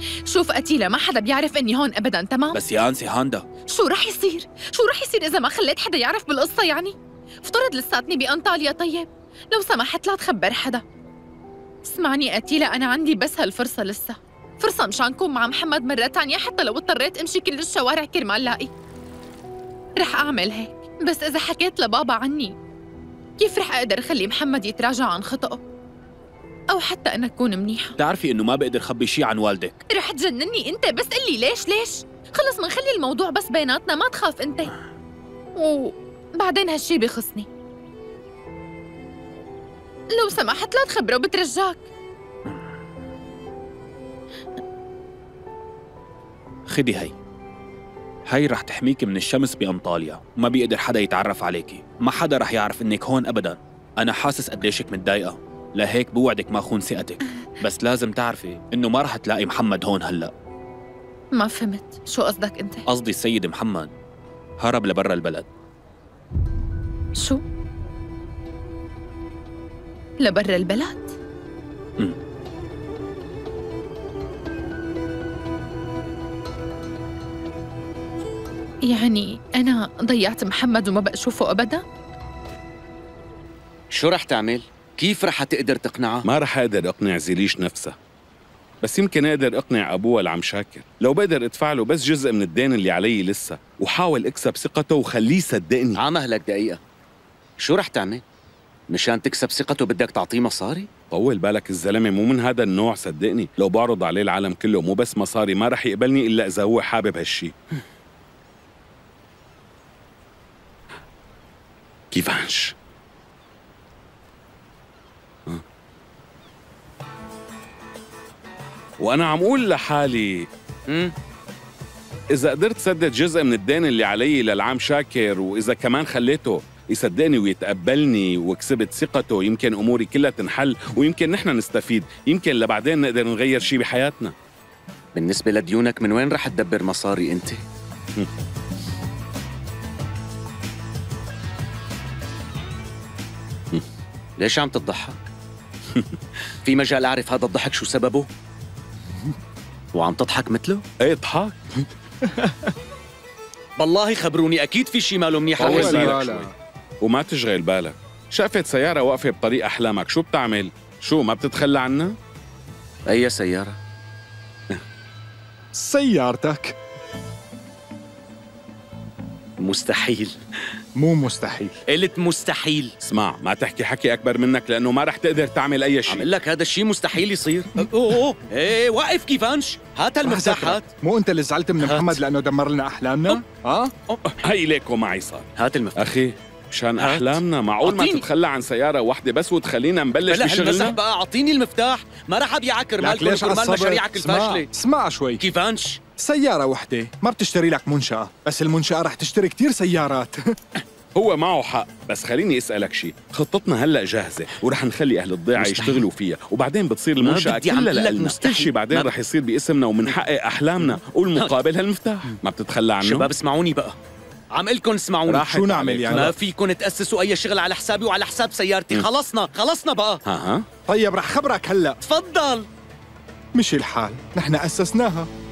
شوف أتيلا، ما حدا بيعرف إني هون أبداً، تمام؟ بس يا أنسي هاندا، شو رح يصير؟ شو رح يصير إذا ما خليت حدا يعرف بالقصة يعني؟ افترض لساتني بأنطاليا. طيب لو سمحت لا تخبر حدا. اسمعني أتيلا، أنا عندي بس هالفرصة لسه، فرصة مشان كون مع محمد مرة تانية، حتى لو اضطريت أمشي كل الشوارع كرمال لاقي. رح أعمل هيك، بس إذا حكيت لبابا عني كيف رح أقدر أخلي محمد يتراجع عن خطأه؟ أو حتى أنا أكون منيحة. بتعرفي إنه ما بقدر خبي شي عن والدك. رح تجنني أنت، بس قلي ليش؟ خلص منخلي الموضوع بس بيناتنا، ما تخاف أنت. وبعدين هالشي بيخصني. لو سمحت لا تخبره، بترجاك. خدي هي رح تحميكي من الشمس بأنطاليا، وما بيقدر حدا يتعرف عليكي، ما حدا رح يعرف إنك هون أبداً. أنا حاسس قديشك متضايقة، لهيك بوعدك ما خون ثقتك، بس لازم تعرفي إنه ما رح تلاقي محمد هون هلأ. ما فهمت، شو قصدك أنت؟ قصدي السيد محمد هرب لبرا البلد. شو؟ لبرا البلد؟ يعني أنا ضيعت محمد وما بقى أشوفه أبداً؟ شو رح تعمل؟ كيف رح تقدر تقنعها؟ ما رح أقدر أقنع زيليش نفسها، بس يمكن أقدر أقنع أبوها العم شاكر. لو بقدر أدفع له بس جزء من الدين اللي علي لسه، وحاول أكسب ثقته وخليه يصدقني. عامهلك دقيقة، شو رح تعمل؟ مشان تكسب ثقته بدك تعطيه مصاري؟ طول بالك، الزلمة مو من هذا النوع صدقني. لو بعرض عليه العالم كله مو بس مصاري ما رح يقبلني إلا إذا هو حابب هالشي. كيفانش؟ وأنا عم أقول لحالي إذا قدرت سدد جزء من الدين اللي علي للعام شاكر، وإذا كمان خليته يصدقني ويتقبلني وكسبت ثقته، يمكن أموري كلها تنحل، ويمكن نحن نستفيد، يمكن لبعدين نقدر نغير شي بحياتنا. بالنسبة لديونك من وين رح تدبر مصاري أنت؟ ليش عم تضحك؟ في مجال أعرف هذا الضحك شو سببه؟ وعم تضحك مثله؟ ايه اضحك. بالله خبروني، أكيد في شي ماله منيح. وما تشغل بالك، شقفة سيارة واقفة بطريق أحلامك، شو بتعمل؟ شو ما بتتخلى عنها؟ أي سيارة؟ سيارتك. مستحيل. مو مستحيل، قلت مستحيل. اسمع، ما تحكي حكي أكبر منك لأنه ما رح تقدر تعمل أي شيء. عم لك هذا الشيء مستحيل يصير. أوه إيه، وقف كيفانش، هات المفتاح هات. مو أنت اللي زعلت من محمد لأنه دمر لنا أحلامنا؟ هي ليك ومعي صار. هات المفتاح أخي، مشان أحلامنا معقول ما تتخلى عن سيارة واحدة بس وتخلينا نبلش بشغلنا؟ بقى أعطيني المفتاح، ما رح أبيعك كرمالكم كرمال مشاريعك الفاشلة. اسمع شوي كيفانش؟ سيارة واحدة ما بتشتري لك منشأة، بس المنشأة رح تشتري كتير سيارات. هو معه حق، بس خليني اسالك شيء، خطتنا هلا جاهزه ورح نخلي اهل الضيعه يشتغلوا فيها، وبعدين بتصير المنشاه كلها لنا، كل شيء بعدين رح يصير باسمنا ومنحقق احلامنا، والمقابل هالمفتاح. ما بتتخلى عنه؟ شباب اسمعوني بقى، عم قلكن اسمعوني. شو نعمل يعني؟ ما فيكن تاسسوا اي شغل على حسابي وعلى حساب سيارتي. خلصنا بقى. ها طيب رح خبرك هلا. تفضل. مشي الحال، نحن اسسناها.